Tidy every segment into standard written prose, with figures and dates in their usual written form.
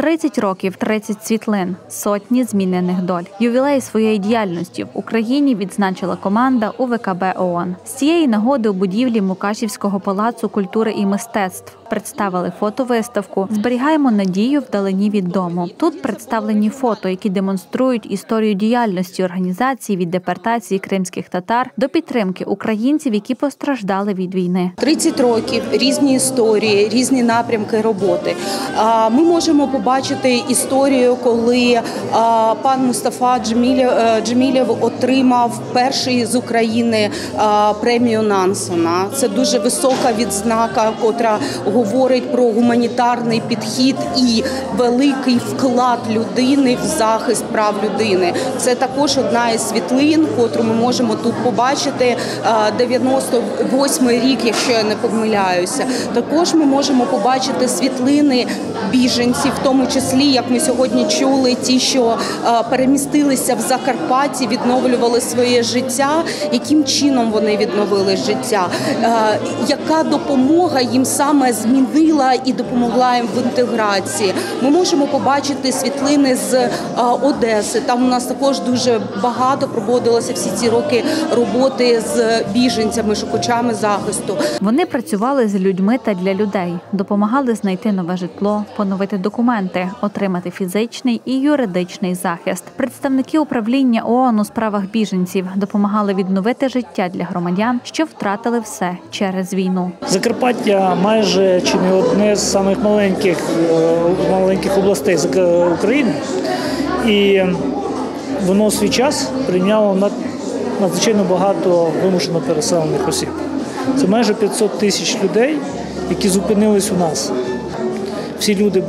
30 років, 30 світлин, сотні змінених доль. Ювілей своєї діяльності в Україні відзначила команда УВКБ ООН. З цієї нагоди у будівлі Мукачівського палацу культури і мистецтв представили фотовиставку «Зберігаємо надію вдалині від дому». Тут представлені фото, які демонструють історію діяльності організації від депортації кримських татар до підтримки українців, які постраждали від війни. 30 років, різні історії, різні напрямки роботи. Ми можемо побачити історію, коли пан Мустафа Джемілєв отримав перший з України премію Нансена. Це дуже висока відзнака, котра говорить про гуманітарний підхід і великий вклад людини в захист прав людини. Це також одна із світлин, котру ми можемо тут побачити, 98-й рік, якщо я не помиляюся. Також ми можемо побачити світлини біженців, в тому числі, як ми сьогодні чули, ті, що перемістилися в Закарпатті, відновлювали своє життя, яким чином вони відновили життя, яка допомога їм саме змінила і допомогла їм в інтеграції. Ми можемо побачити світлини з Одеси. Там у нас також дуже багато проводилося всі ці роки роботи з біженцями, шукачами захисту. Вони працювали з людьми та для людей, допомагали знайти нове житло, поновити документи, отримати фізичний і юридичний захист. Представники управління ООН у справах біженців допомагали відновити життя для громадян, що втратили все через війну. Закарпаття майже чи не одне з самих маленьких областей України, і воно в свій час прийняло надзвичайно багато вимушено переселених осіб. Це майже 500 тисяч людей, які зупинились у нас. Всі люди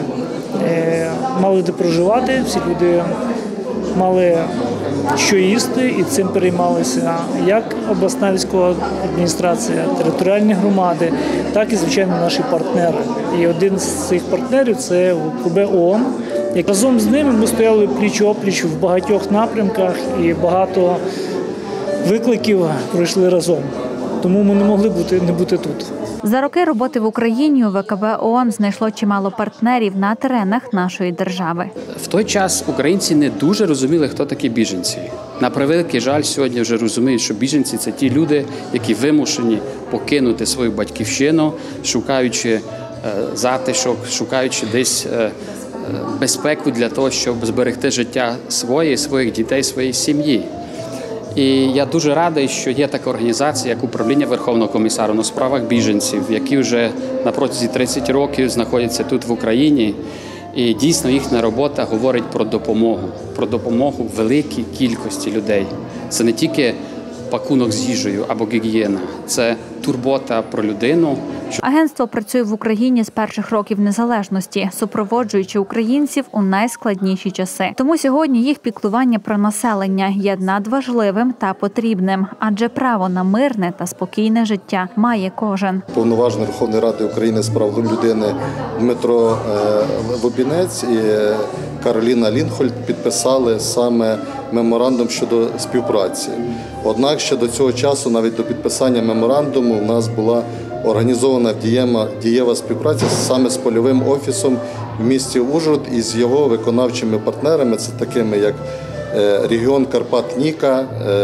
мали де проживати, всі люди мали що їсти, і цим переймалися як обласна військова адміністрація, територіальні громади, так і, звичайно, наші партнери. І один з цих партнерів – це УВКБ ООН. Разом з ними ми стояли пліч-опліч в багатьох напрямках і багато викликів пройшли разом. Тому ми не могли не бути тут. За роки роботи в Україні УВКБ ООН знайшло чимало партнерів на теренах нашої держави. В той час українці не дуже розуміли, хто такі біженці. На превеликий жаль, сьогодні вже розуміють, що біженці – це ті люди, які вимушені покинути свою батьківщину, шукаючи затишок, шукаючи десь безпеку для того, щоб зберегти життя своїх дітей, своєї сім'ї. І я дуже радий, що є така організація, як Управління Верховного комісара у справах біженців, які вже на протязі 30 років знаходяться тут в Україні. І дійсно їхня робота говорить про допомогу великій кількості людей. Це не тільки пакунок з їжею або гігієна, це турбота про людину. Агентство працює в Україні з перших років незалежності, супроводжуючи українців у найскладніші часи. Тому сьогодні їх піклування про населення є надважливим та потрібним, адже право на мирне та спокійне життя має кожен. Повноважений Верховної Ради України з прав людини Дмитро Лубінець і Кароліна Лінхольд підписали саме меморандум щодо співпраці. Однак ще до цього часу, навіть до підписання меморандуму, у нас була організована дієва співпраця саме з польовим офісом в місті Ужгород і з його виконавчими партнерами, це такими як регіон Карпат-Ніка,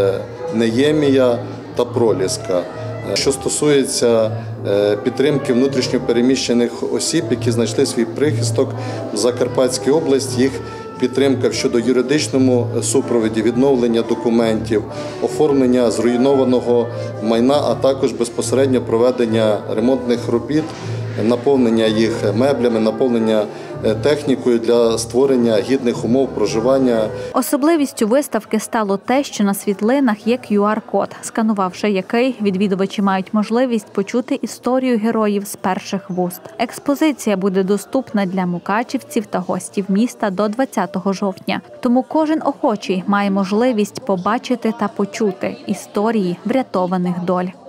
Неємія та Проліска. Що стосується підтримки внутрішньо переміщених осіб, які знайшли свій прихисток в Закарпатській області, їх підтримка щодо юридичному супроводі, відновлення документів, оформлення зруйнованого майна, а також безпосередньо проведення ремонтних робіт, наповнення їх меблями, наповнення технікою для створення гідних умов проживання. Особливістю виставки стало те, що на світлинах є QR-код, сканувавши який, відвідувачі мають можливість почути історію героїв з перших вуст. Експозиція буде доступна для мукачівців та гостів міста до 20 жовтня. Тому кожен охочий має можливість побачити та почути історії врятованих доль.